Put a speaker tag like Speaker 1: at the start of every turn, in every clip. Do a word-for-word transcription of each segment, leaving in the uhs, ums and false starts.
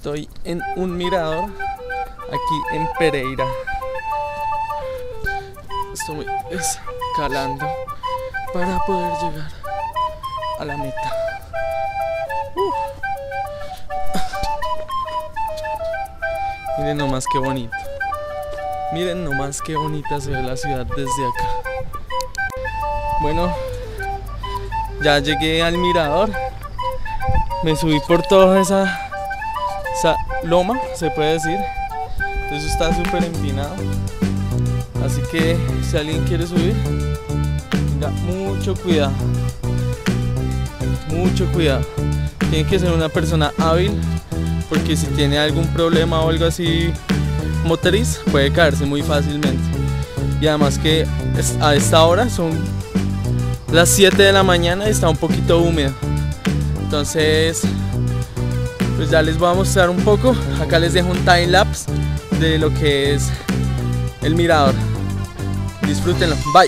Speaker 1: Estoy en un mirador aquí en Pereira. Estoy escalando para poder llegar a la meta. Uh. Miren nomás qué bonito. Miren nomás qué bonita se ve la ciudad desde acá. Bueno, ya llegué al mirador. Me subí por toda esa, esa loma, se puede decir. Eso está súper empinado. Así que si alguien quiere subir, tenga mucho cuidado. Mucho cuidado. Tiene que ser una persona hábil, porque si tiene algún problema o algo así motriz, puede caerse muy fácilmente. Y además que a esta hora son las siete de la mañana y está un poquito húmedo. Entonces, pues ya les voy a mostrar un poco. Acá les dejo un time lapse de lo que es el mirador. Disfrútenlo. Bye.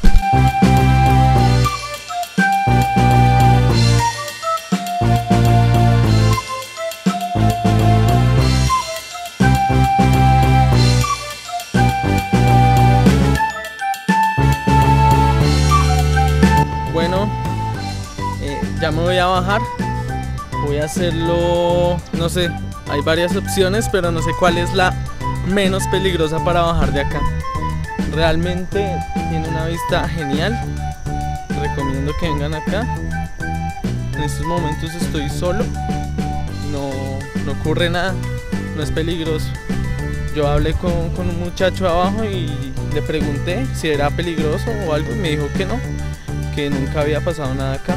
Speaker 1: Bueno, eh, ya me voy a bajar. Voy a hacerlo, no sé, hay varias opciones, pero no sé cuál es la menos peligrosa para bajar de acá. Realmente tiene una vista genial. Recomiendo que vengan acá. En estos momentos estoy solo. No, no ocurre nada. No es peligroso. Yo hablé con, con un muchacho abajo y le pregunté si era peligroso o algo y me dijo que no, que nunca había pasado nada acá.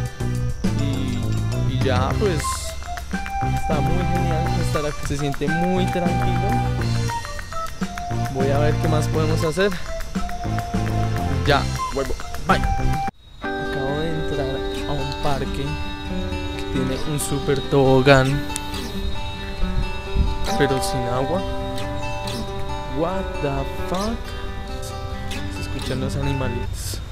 Speaker 1: Y, y ya pues está muy genial estar aquí. Se siente muy tranquilo. Voy a ver qué más podemos hacer. Ya, vuelvo. Bye. Acabo de entrar a un parque que tiene un super tobogán, pero sin agua. What the fuck? Se escuchan los animalitos.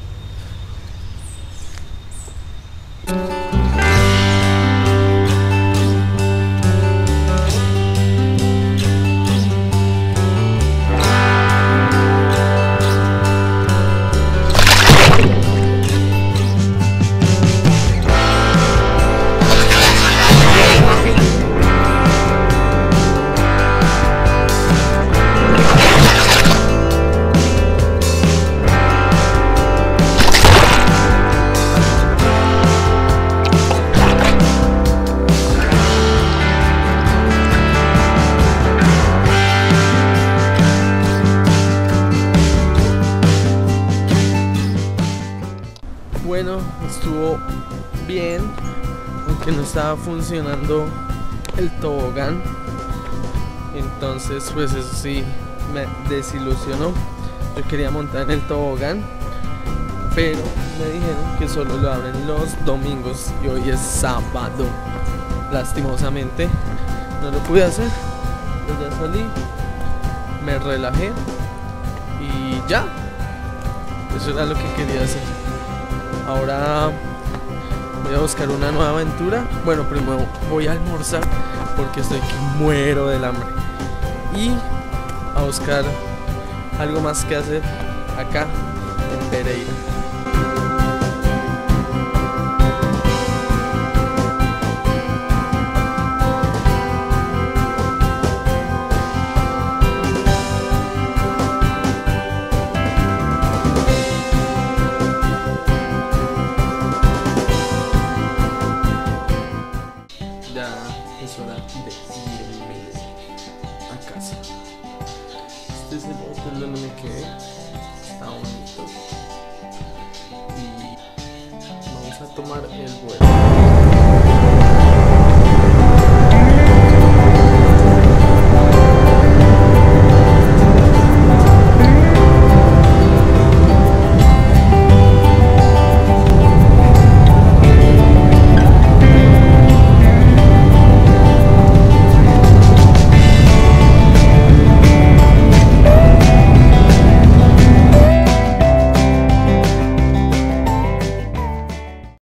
Speaker 1: Bueno, estuvo bien, aunque no estaba funcionando el tobogán. Entonces pues eso sí me desilusionó. Yo quería montar en el tobogán, pero me dijeron que solo lo abren los domingos y hoy es sábado. Lastimosamente no lo pude hacer, pero ya salí, me relajé y ya. Eso era lo que quería hacer. Ahora voy a buscar una nueva aventura. Bueno, primero voy a almorzar porque estoy que muero del hambre. Y a buscar algo más que hacer acá en Pereira. Es hora de irme a casa. Este es el hotel donde me quedé. Está bonito. Y vamos a tomar el vuelo.